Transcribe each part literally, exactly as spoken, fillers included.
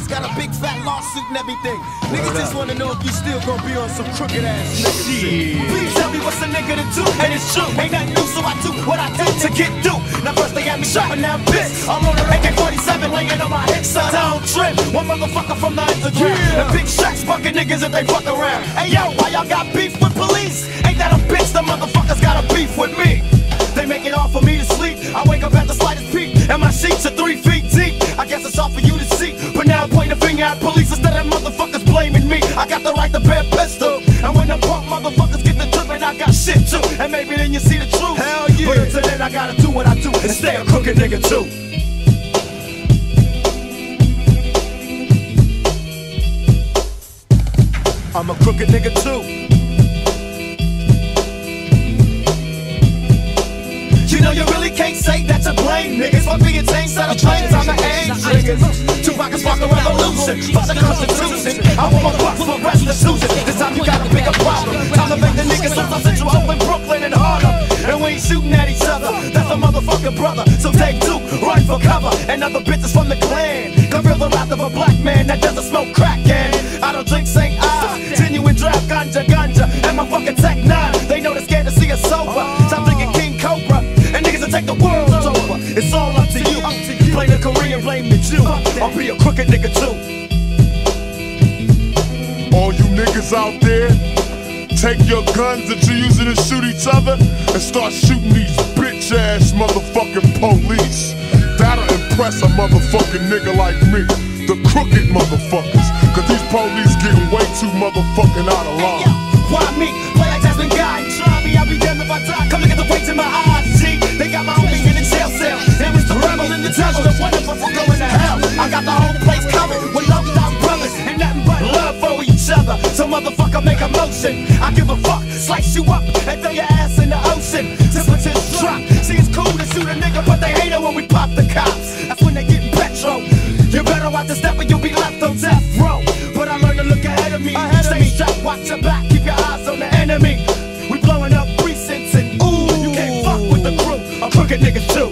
got a big fat lawsuit and everything. Niggas just wanna know if you still gonna be on some crooked ass nigga shit. Please tell me what's a nigga to do, and it's true. Ain't nothing new, so I do what I tend to get through. Now first they had me shot, but now I'm pissed. I'm on the A K forty-seven laying on my hips, son. Don't trip. One motherfucker from the Instagram. The big shots fucking niggas if they fuck around. Hey yo, why y'all got beef with police? Ain't that a bitch? The motherfuckers got a beef with me. They make it hard for me to sleep. I wake up at the slightest peak, and my sheets are three feet deep. I guess it's all for you to see, but now I'm pointing a finger at police instead of motherfuckers blaming me. I got the right to bear pistol, and when the punk motherfuckers get the trip, and I got shit too. And maybe then you see the truth. Hell yeah. But until then, I gotta do what I do and stay a crooked nigga too. I'm a crooked nigga too. You know you really can't say that you blame niggas for being changed out of planes on the age triggers. Tupac is spark a revolution, fuck the Constitution. I want my bucks for restitution. This time you got a bigger problem. Time to make the niggas since I sent you over in Brooklyn and Harlem. And we ain't shooting at each other, that's a motherfucking brother. So take two, run for cover. And other bitches from the clan can feel the wrath of a black man that doesn't smoke crack. And I don't drink Saint Ives, genuine draft ganja ganja. And my fucking Tech nine, they know they're scared to see us sober. Stop thinking King Cobra, and niggas will take the world over. It's all up to you. Play the Korean, blame the Jew. I'll be a crooked nigga too. All you niggas out there, take your guns that you're using to shoot each other and start shooting these bitch ass motherfucking police. That'll impress a motherfucking nigga like me, the crooked motherfuckers. Cause these police getting way too motherfucking out of line. Hey, yo, why me? Play like Jasmine Guy. Try me, I'll be damned if I die. Come look at the weights in my eyes, G. They got my homies in the jail cell. There was the rebel in the devil. The one of us is going to hell. I got the whole place covered with loved out brothers and nothing but love for each other. So motherfucker make a motion. I give a fuck, slice you up and throw your ass in the ocean. Temperatures drop. See, it's cool to shoot a nigga, but they hate it when we pop the cops. That's when they getting petrol. You better watch the step or you'll be left on death row. But I learned to look ahead of me. Ahead Stay strapped, watch your back, keep your eyes on the enemy. We blowing up precincts and ooh, you can't fuck with the crew. I'm crooked niggas too.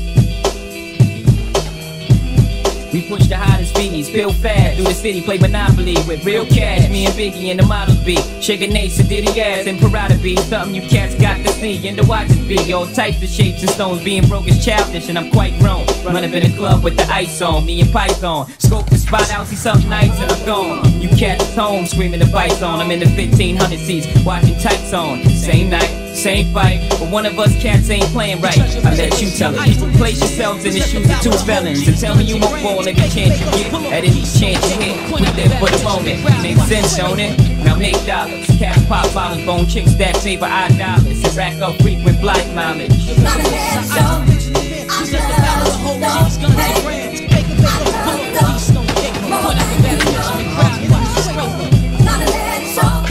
We push the hottest beats, feel fast through the city, play Monopoly with real cash. Me and Biggie and the models beat, shaking Nate, Diddy ass and Parada beat. Something you cats got to see and to watch it be. All types of shapes and stones, being broke is childish and I'm quite grown. Run up in the club with the ice on, me and Python. Scope the spot out, see something nice and I'm gone. You cats at home screaming the bites on. I'm in the fifteen hundred seats, watching tights on. Same night, same fight, but one of us cats ain't playing right. I let you tell it. People place yourselves in the shoes of two felons and tell me you won't fall every chance you get. At any chance you hit, we live for the moment. Make sense, don't it? Now make dollars, cash pop bottles, bone chicks that save for odd dollars and rack up frequent blight mileage. Not a bad song. I'm just about to hold these guns and brands. Make a big bullet, police don't take me. Put out the better mission and crowd watch the straight. Not a bad song.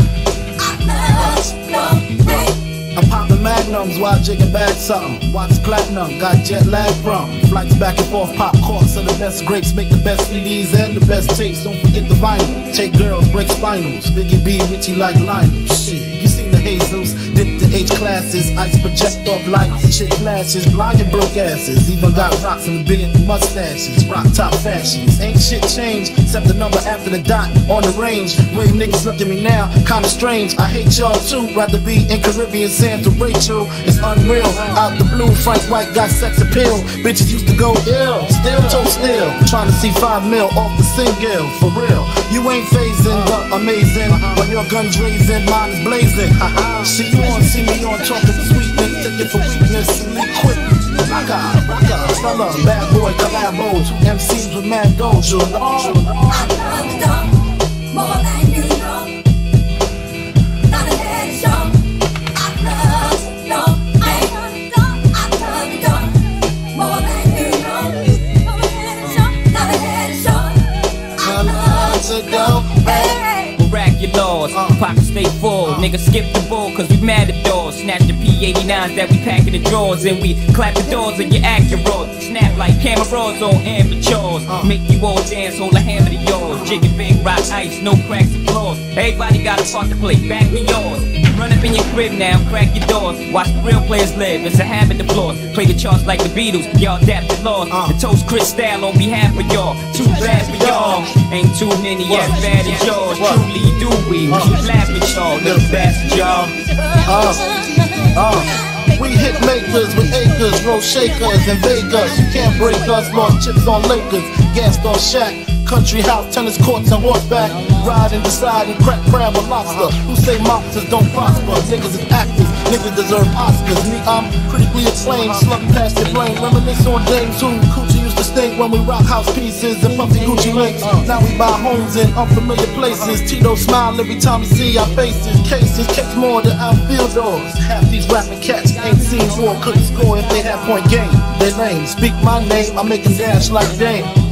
I love your way. I'm popping magnums while jigging back something. Watch platinum, got jet lag from flights back and forth, pop corks of the best grapes, make the best C Ds and the best tapes. Don't forget the vinyl. Take girls, break spinals. Biggie B, Richie like Lionel. Shit, you seen the hazels, dip the H classes, ice project off lights, shit flashes, blind and broke asses. Even got rocks in the big mustaches, rock top fashions. Ain't shit changed except the number after the dot on the range. Way niggas look at me now, kinda strange. I hate y'all too. Rather be in Caribbean sand to Rachel. It's unreal. Out the blue, Frank White got sex appeal. Bitches used to go ill, still toe still. Trying to see five mil off the single, for real. You ain't phasing, but amazing. When your gun's raising, mine is blazing. See you on, see me on, talking sweetness, take it for weakness and leave quick. I got, I got a fella, bad boy collabos, M Cs with mad dojo. I love the dog more than you know. Not a bad song. I love the dog, I love the dog more than you know. Not a bad song. Not a bad song. I love the dog. Laws, uh, pockets stay full, uh, niggas skip the ball cause we mad at doors. Snatch the P eighty-nines that we pack in the drawers and we clap the doors and you act your raw. Snap like cameras on amateurs. uh, Make you all dance, hold a hammer to yours. Jigging big rock ice, no cracks and flaws. Everybody got a part to play, back me yours. Run up in your crib now, crack your doors. Watch the real players live, it's a habit to floor. Play the charts like the Beatles, y'all adapt the laws. Uh. The toast Chris style on behalf of y'all. Too bad for y'all, ain't too many as bad as yours. What? Truly do we, we keep laughing y'all, little bastard y'all. Uh, uh. We hit makers with acres, roll shakers in Vegas. You can't break us, lost chips on Lakers, gassed on Shaq. Country house, tennis courts, and horseback. Ride and decide and crack crab or lobster. Who say mobsters don't prosper? Niggas is actors, niggas deserve Oscars. Me, I'm critically acclaimed, slump past your blame. Reminisce on James who Coochie used to stink when we rock house pieces and puffy Gucci links. Now we buy homes in unfamiliar places. Tito smile every time we see our faces. Cases catch more than outfield doors. Half these rapping cats ain't seen war, couldn't score if they had point game. They lame, speak my name, I make them dash like Dame.